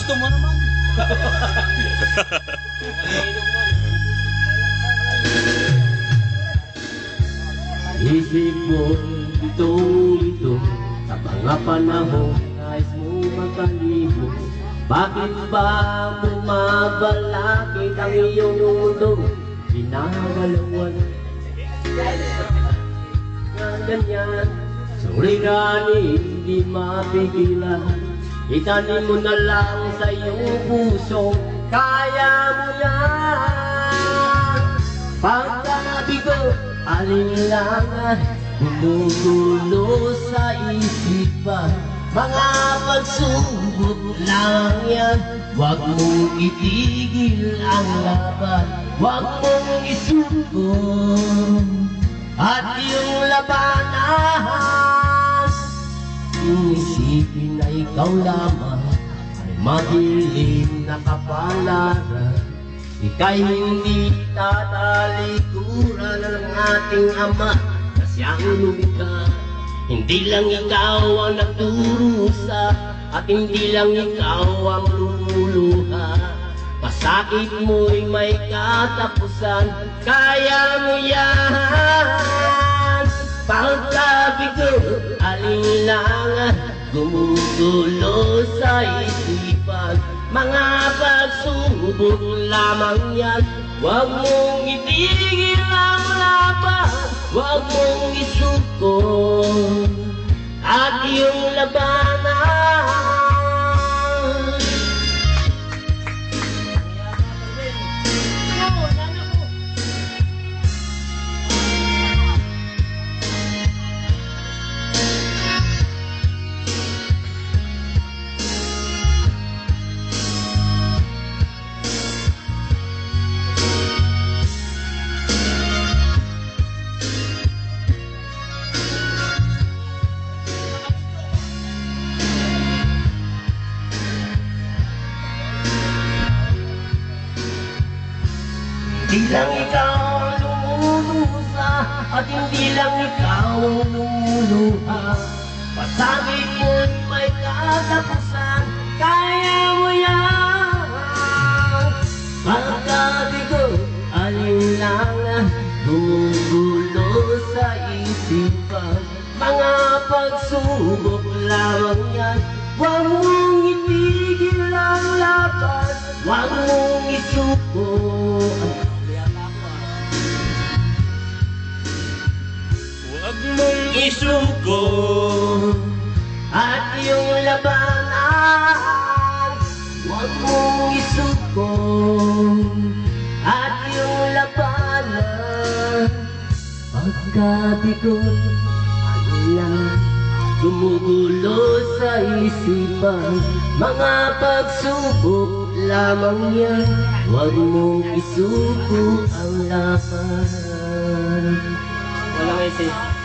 Gusto mo naman. Isip mo ito sa mga panahon nais mo magkalimo. Bakit ba bumabalakid ang iyong mundo? Ginagalawan nga ganyan, suliranin hindi mapigilan. Itanim mo na lang sa iyong puso, kaya mo yan. Pagkabigo, alinlangan, gumugulo sa isipan. Mga pagsubok lang yan, huwag mong itigil ang laban, huwag mong isuko. At yung labanan, isipin na ikaw lamang ay madilim na kapalaran. Ika'y hindi tatalikuran ng ating Ama na siyang lumikha. Hindi lang ikaw ang nagdurusa at hindi lang ikaw ang lumuluha. Pasakit mo'y may katapusan, kaya mo yan. Pagkabigo, alinlangan, gumugulo sa isipan. Mga pagsubok lamang yan, huwag mong itigil ang laban, huwag mong isuko. At yung labanan, hindi lang ikaw ang lumulusa at hindi lang ikaw ang lumuluha. Pasakit mo'y may katapusan, kaya mo yan. Pagkabigo, alinlangan, gumugulo sa isipan. Mga pagsubok lamang yan, huwag mong itigil ang laban, huwag mong isuko. Huwag mong isuko. At yung labanan, huwag mong isuko. At yung labanan, pagkabigot, ano lang, gumugulo sa isipan. Mga pagsubok lamang yan, huwag mong isuko ang laban. Walang isi.